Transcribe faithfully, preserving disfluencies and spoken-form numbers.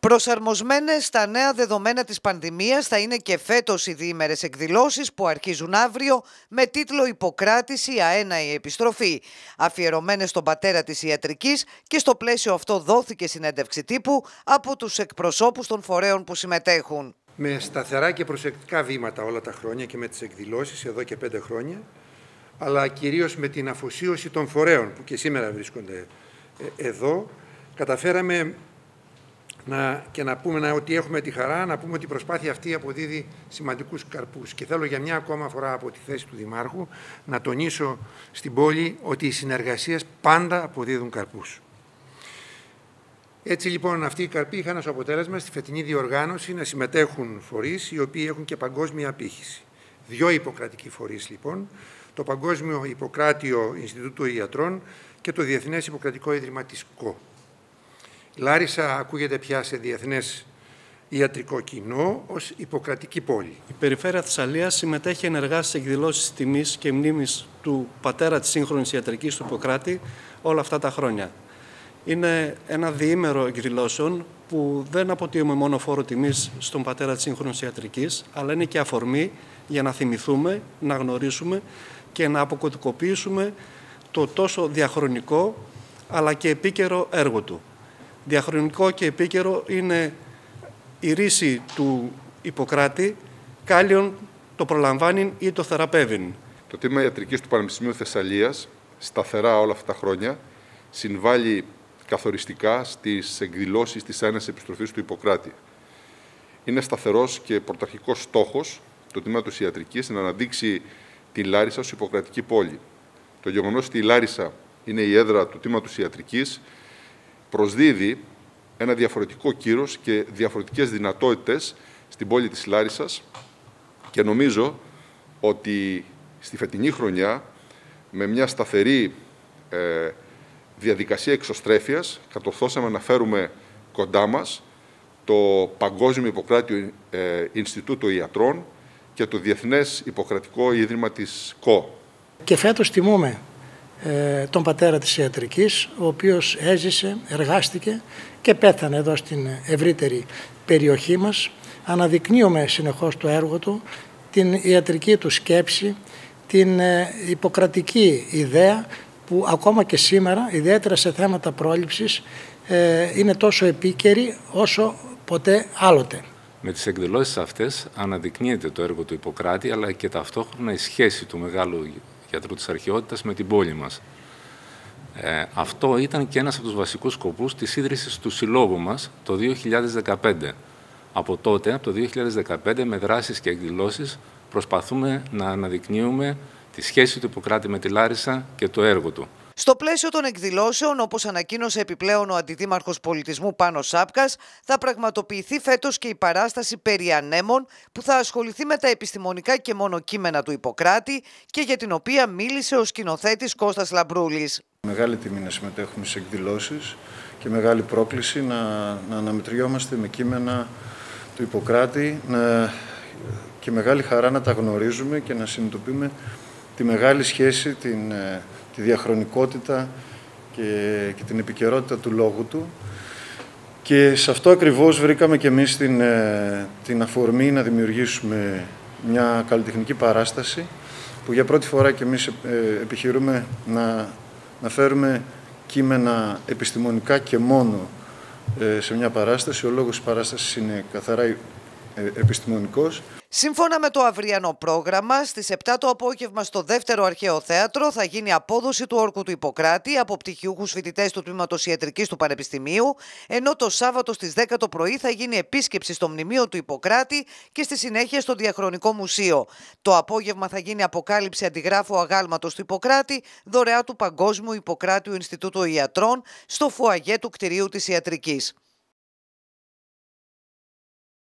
Προσαρμοσμένες στα νέα δεδομένα της πανδημίας θα είναι και φέτος οι διήμερες εκδηλώσεις που αρχίζουν αύριο με τίτλο «Ιπποκράτης, η αέναη επιστροφή», αφιερωμένες στον πατέρα της ιατρικής, και στο πλαίσιο αυτό δόθηκε συνέντευξη τύπου από τους εκπροσώπους των φορέων που συμμετέχουν. Με σταθερά και προσεκτικά βήματα όλα τα χρόνια και με τις εκδηλώσεις εδώ και πέντε χρόνια, αλλά κυρίως με την αφοσίωση των φορέων που και σήμερα βρίσκονται εδώ, καταφέραμε να, και να πούμε να, ότι έχουμε τη χαρά να πούμε ότι η προσπάθεια αυτή αποδίδει σημαντικούς καρπούς. Και θέλω για μια ακόμα φορά από τη θέση του Δημάρχου να τονίσω στην πόλη ότι οι συνεργασίες πάντα αποδίδουν καρπούς. Έτσι λοιπόν αυτοί οι καρποί είχαν ως αποτέλεσμα στη φετινή διοργάνωση να συμμετέχουν φορείς οι οποίοι έχουν και παγκόσμια απήχηση. Δύο ιπποκρατικοί φορείς λοιπόν, το Παγκόσμιο Ιπποκράτιο Ινστιτούτο Ιατρών και το Διεθνές Ιπποκρατικό Ίδρυμα της ΚΟ. Η Λάρισα ακούγεται πια σε διεθνές ιατρικό κοινό ως ιπποκρατική πόλη. Η Περιφέρεια Θεσσαλίας συμμετέχει ενεργά στις εκδηλώσεις τιμής και μνήμης του πατέρα της σύγχρονης ιατρικής του Ιπποκράτη όλα αυτά τα χρόνια. Είναι ένα διήμερο εκδηλώσεων που δεν αποτείουμε μόνο φόρο τιμής στον πατέρα της σύγχρονης ιατρικής, αλλά είναι και αφορμή για να θυμηθούμε, να γνωρίσουμε και να αποκωδικοποιήσουμε το τόσο διαχρονικό αλλά και επίκαιρο έργο του. Διαχρονικό και επίκαιρο είναι η ρίση του Ιπποκράτη, κάλλιον το προλαμβάνει ή το θεραπεύειν. Το τμήμα ιατρικής του Πανεπιστημίου Θεσσαλίας, σταθερά όλα αυτά τα χρόνια, συμβάλλει καθοριστικά στις εκδηλώσεις της αέναης επιστροφής του Ιπποκράτη. Είναι σταθερός και πρωταρχικός στόχος του τμήματος ιατρικής να αναδείξει τη Λάρισα ως ιπποκρατική πόλη. Το γεγονός ότι η Λάρισα είναι η έδρα του τμήματος ιατρικής προσδίδει ένα διαφορετικό κύρος και διαφορετικές δυνατότητες στην πόλη της Λάρισσας και νομίζω ότι στη φετινή χρονιά με μια σταθερή ε, διαδικασία εξωστρέφειας κατορθώσαμε να φέρουμε κοντά μας το Παγκόσμιο Ιπποκράτιο ε, Ινστιτούτο Ιατρών και το Διεθνές Ιπποκρατικό Ίδρυμα της ΚΟ. Και φέτος τιμούμε ε, τον πατέρα της ιατρικής, ο οποίος έζησε, εργάστηκε και πέθανε εδώ στην ευρύτερη περιοχή μας. Αναδεικνύουμε συνεχώς το έργο του, την ιατρική του σκέψη, την ε, ιπποκρατική ιδέα που ακόμα και σήμερα, ιδιαίτερα σε θέματα πρόληψης, ε, είναι τόσο επίκαιρη όσο ποτέ άλλοτε. Με τις εκδηλώσεις αυτές αναδεικνύεται το έργο του Ιπποκράτη, αλλά και ταυτόχρονα η σχέση του μεγάλου γιατρού της αρχαιότητας με την πόλη μας. Ε, αυτό ήταν και ένας από τους βασικούς σκοπούς της ίδρυσης του συλλόγου μας το δύο χιλιάδες δεκαπέντε. Από τότε, από το δύο χιλιάδες δεκαπέντε, με δράσεις και εκδηλώσεις προσπαθούμε να αναδεικνύουμε τη σχέση του Ιπποκράτη με τη Λάρισα και το έργο του. Στο πλαίσιο των εκδηλώσεων, όπως ανακοίνωσε επιπλέον ο Αντιδήμαρχος Πολιτισμού Πάνος Σάπκας, θα πραγματοποιηθεί φέτος και η παράσταση περί ανέμων που θα ασχοληθεί με τα επιστημονικά και μονοκείμενα του Ιπποκράτη και για την οποία μίλησε ο σκηνοθέτης Κώστας Λαμπρούλης. Μεγάλη τιμή να συμμετέχουμε στις εκδηλώσεις και μεγάλη πρόκληση να, να αναμετριόμαστε με κείμενα του Ιπποκράτη να, και μεγάλη χαρά να τα γνωρίζουμε και να συνειδητοποιούμε τη μεγάλη σχέση, την, τη διαχρονικότητα και, και την επικαιρότητα του λόγου του. Και σε αυτό ακριβώς βρήκαμε και εμείς την, την αφορμή να δημιουργήσουμε μια καλλιτεχνική παράσταση που για πρώτη φορά και εμείς επιχειρούμε να, να φέρουμε κείμενα επιστημονικά και μόνο σε μια παράσταση. Ο λόγος της παράστασης είναι καθαρά επιστημονικός. Σύμφωνα με το αυριανό πρόγραμμα, στις επτά το απόγευμα στο δεύτερο αρχαίο θέατρο θα γίνει απόδοση του όρκου του Ιπποκράτη από πτυχιούχους φοιτητές του Τμήματος Ιατρικής του Πανεπιστημίου, ενώ το Σάββατο στις δέκα το πρωί θα γίνει επίσκεψη στο μνημείο του Ιπποκράτη και στη συνέχεια στο Διαχρονικό Μουσείο. Το απόγευμα θα γίνει αποκάλυψη αντιγράφου αγάλματος του Ιπποκράτη, δωρεά του Παγκόσμιου Ιπποκράτιου Ινστιτούτου Ιατρών, στο φουαγέ του κτηρίου της Ιατρικής.